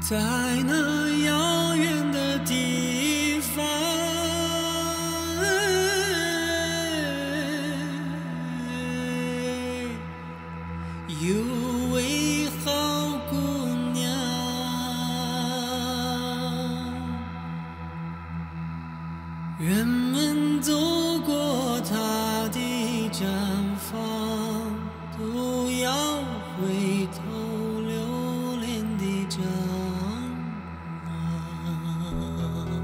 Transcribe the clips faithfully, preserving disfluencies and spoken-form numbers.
在那遥远的地方，有位好姑娘，人们走过她的毡房，都要回头留恋的张望。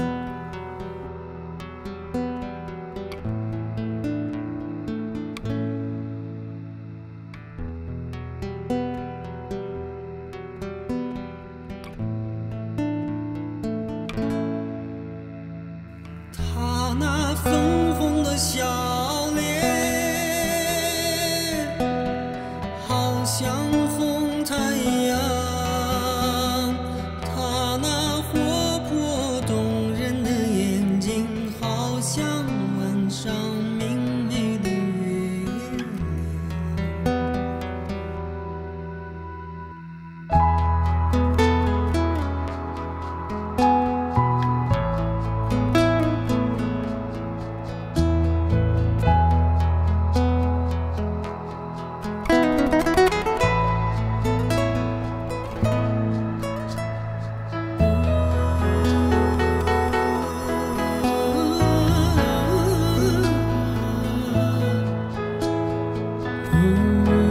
她那粉红的笑脸，好像红太阳。她那活泼动人的眼睛，好像晚上明媚的月亮。